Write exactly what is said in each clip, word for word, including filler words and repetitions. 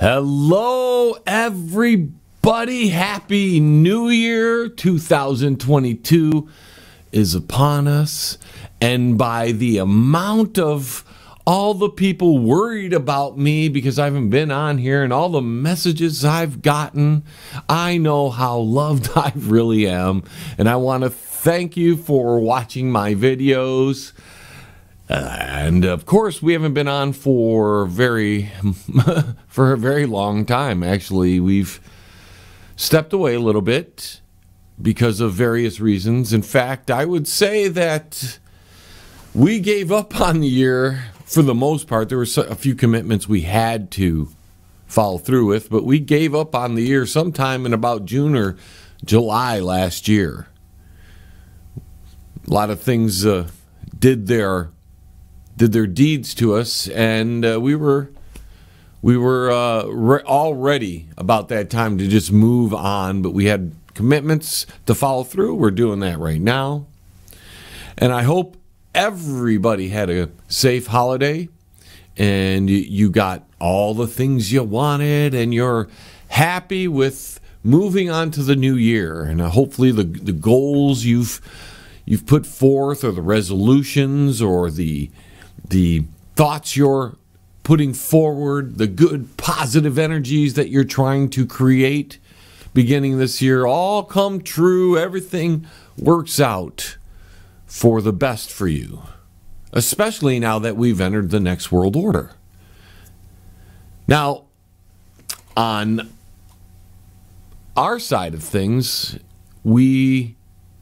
Hello, everybody. Happy New Year. two thousand twenty-two is upon us. And by the amount of all the people worried about me because I haven't been on here and all the messages I've gotten, I know how loved I really am. And I want to thank you for watching my videos. Uh, and of course, we haven't been on for very for a very long time. Actually, we've stepped away a little bit because of various reasons. In fact, I would say that we gave up on the year for the most part. There were a few commitments we had to follow through with, but we gave up on the year sometime in about June or July last year. A lot of things uh, did their did their deeds to us, and uh, we were we were uh, re- all ready about that time to just move on, but we had commitments to follow through. We're doing that right now, and I hope everybody had a safe holiday, and you, you got all the things you wanted, and you're happy with moving on to the new year, and uh, hopefully the the goals you've you've put forth, or the resolutions, or the the thoughts you're putting forward, the good positive energies that you're trying to create beginning this year, all come true. Everything works out for the best for you, especially now that we've entered the next world order. Now, on our side of things, we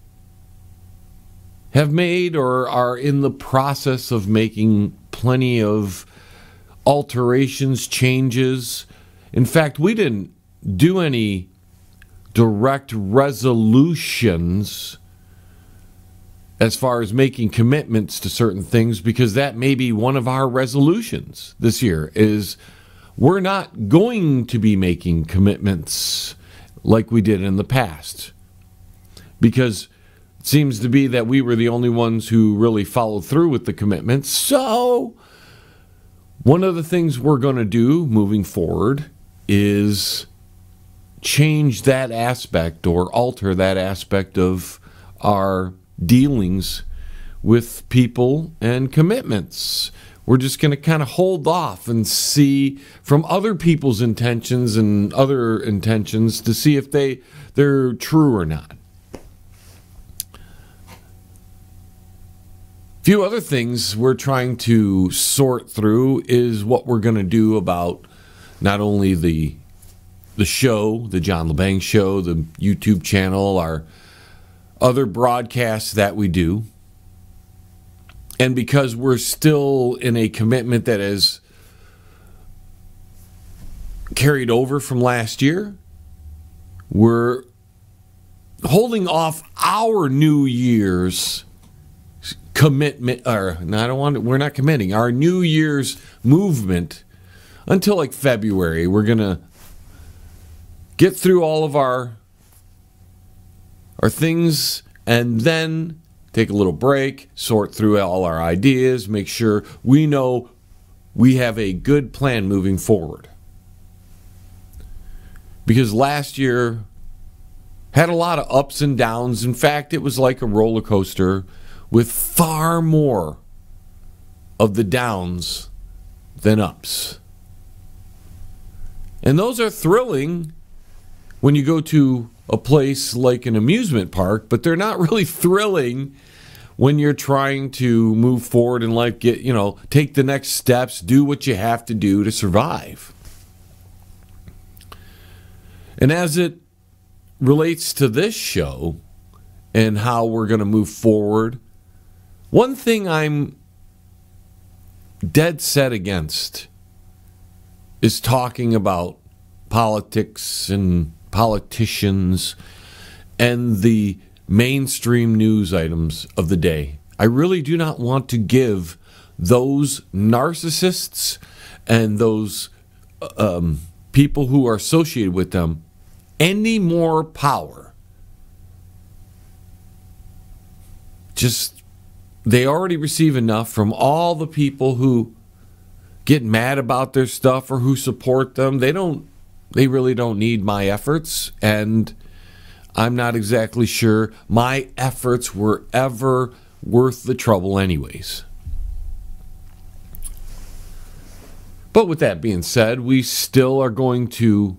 have made or are in the process of making plenty of alterations, changes. In fact, we didn't do any direct resolutions as far as making commitments to certain things, because that may be one of our resolutions this year, is we're not going to be making commitments like we did in the past, because it seems to be that we were the only ones who really followed through with the commitments. So one of the things we're going to do moving forward is change that aspect or alter that aspect of our dealings with people and commitments. We're just going to kind of hold off and see from other people's intentions and other intentions to see if they, they're true or not. A few other things we're trying to sort through is what we're going to do about not only the the show, the John LeBang Show, the YouTube channel, our other broadcasts that we do. And because we're still in a commitment that is carried over from last year, we're holding off our New Year's commitment, or no, I don't want to, we're not committing our New Year's movement until like February. We're gonna get through all of our our things and then take a little break, sort through all our ideas, make sure we know we have a good plan moving forward. Because last year had a lot of ups and downs. In fact, it was like a roller coaster with far more of the downs than ups. And those are thrilling when you go to a place like an amusement park, but they're not really thrilling when you're trying to move forward in life, get, you know, take the next steps, do what you have to do to survive. And as it relates to this show and how we're going to move forward, one thing I'm dead set against is talking about politics and politicians and the mainstream news items of the day. I really do not want to give those narcissists and those um, people who are associated with them any more power. Just, they already receive enough from all the people who get mad about their stuff or who support them. They don't, they really don't need my efforts. And I'm not exactly sure my efforts were ever worth the trouble anyways. But with that being said, we still are going to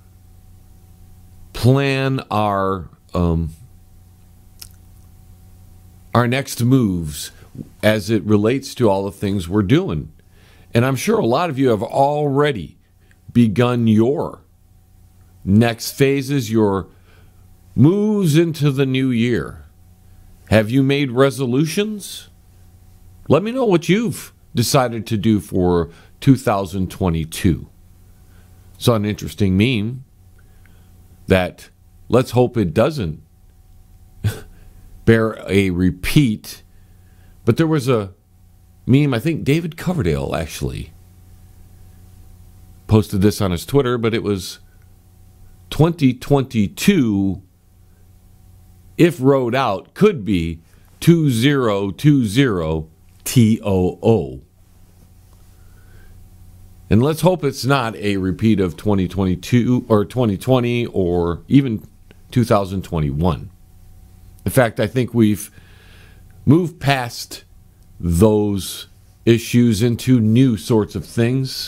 plan our um, our next moves as it relates to all the things we're doing. And I'm sure a lot of you have already begun your next phases, your moves into the new year. Have you made resolutions? Let me know what you've decided to do for two thousand twenty-two. Saw an interesting meme that let's hope it doesn't bear a repeat. But there was a meme, I think David Coverdale actually posted this on his Twitter, but it was twenty twenty-two, if wrote out, could be two thousand twenty T O O. And let's hope it's not a repeat of twenty twenty-two or twenty twenty or even two thousand twenty-one. In fact, I think we've moved past those issues into new sorts of things.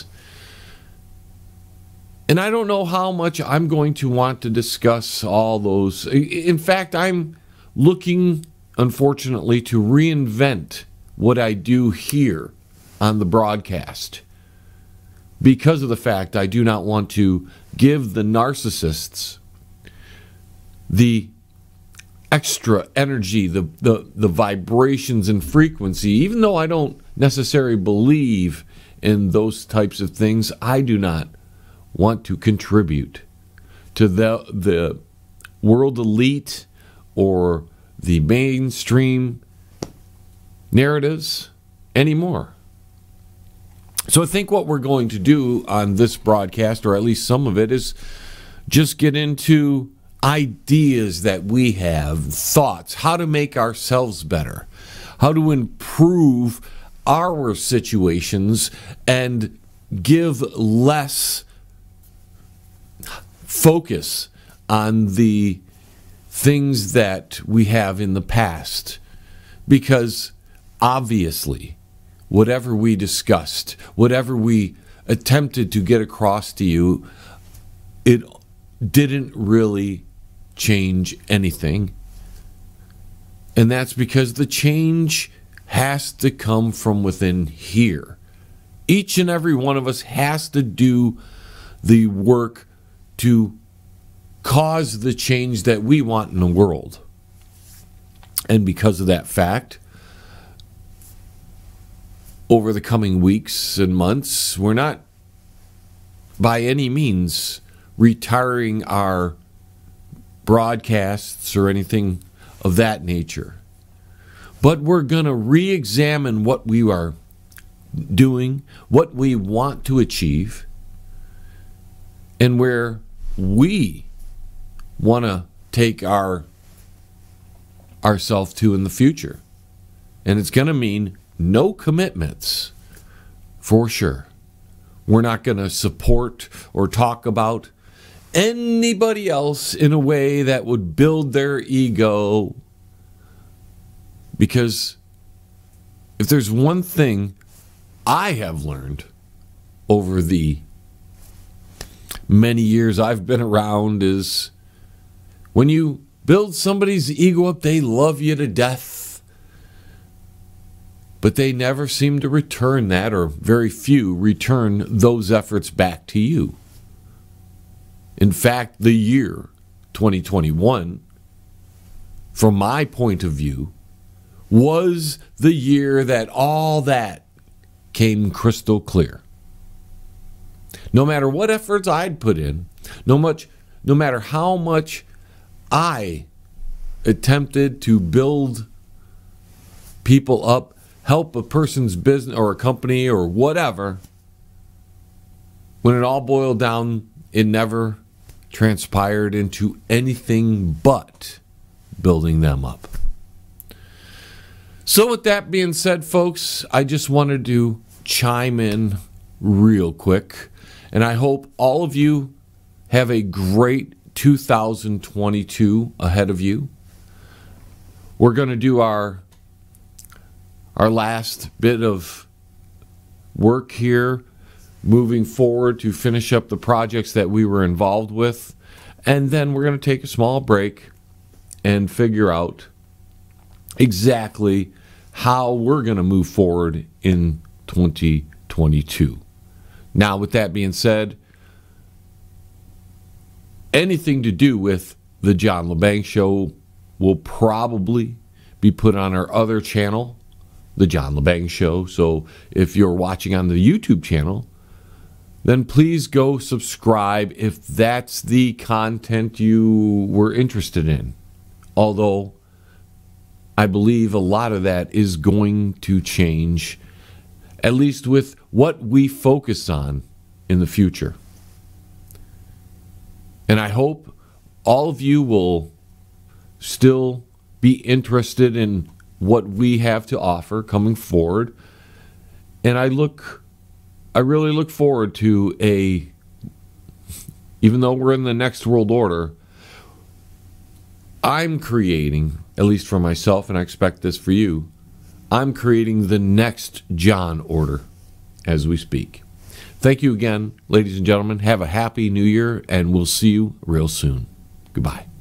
And I don't know how much I'm going to want to discuss all those. In fact, I'm looking, unfortunately, to reinvent what I do here on the broadcast, because of the fact I do not want to give the narcissists the extra energy, the, the, the vibrations and frequency. Even though I don't necessarily believe in those types of things, I do not want to contribute to the, the world elite or the mainstream narratives anymore. So I think what we're going to do on this broadcast, or at least some of it, is just get into ideas that we have, thoughts, how to make ourselves better, how to improve our situations and give less focus on the things that we have in the past. Because obviously, whatever we discussed, whatever we attempted to get across to you, it didn't really change anything. And that's because the change has to come from within here. Each and every one of us has to do the work to cause the change that we want in the world. And because of that fact, over the coming weeks and months, we're not by any means retiring our broadcasts or anything of that nature. But we're going to re-examine what we are doing, what we want to achieve, and where we want to take our ourselves to in the future. And it's going to mean no commitments, for sure. We're not going to support or talk about anybody else in a way that would build their ego. Because if there's one thing I have learned over the many years I've been around, is when you build somebody's ego up, they love you to death. But they never seem to return that, or very few return those efforts back to you. In fact, the year twenty twenty-one, from my point of view, was the year that all that came crystal clear. No matter what efforts I'd put in, no much, no matter how much I attempted to build people up, help a person's business or a company or whatever, when it all boiled down, it never transpired into anything but building them up. So with that being said, folks, I just wanted to chime in real quick. And I hope all of you have a great two thousand twenty-two ahead of you. We're going to do our our last bit of work here, moving forward to finish up the projects that we were involved with. And then we're going to take a small break and figure out exactly how we're going to move forward in twenty twenty-two. Now, with that being said, anything to do with the John LeBanc Show will probably be put on our other channel, the John LeBanc Show. So if you're watching on the YouTube channel, then please go subscribe if that's the content you were interested in. Although I believe a lot of that is going to change, at least with what we focus on in the future. And I hope all of you will still be interested in what we have to offer coming forward. And I look, I really look forward to a, even though we're in the next world order, I'm creating, at least for myself, and I expect this for you, I'm creating the next John order as we speak. Thank you again, ladies and gentlemen. Have a happy new year, and we'll see you real soon. Goodbye.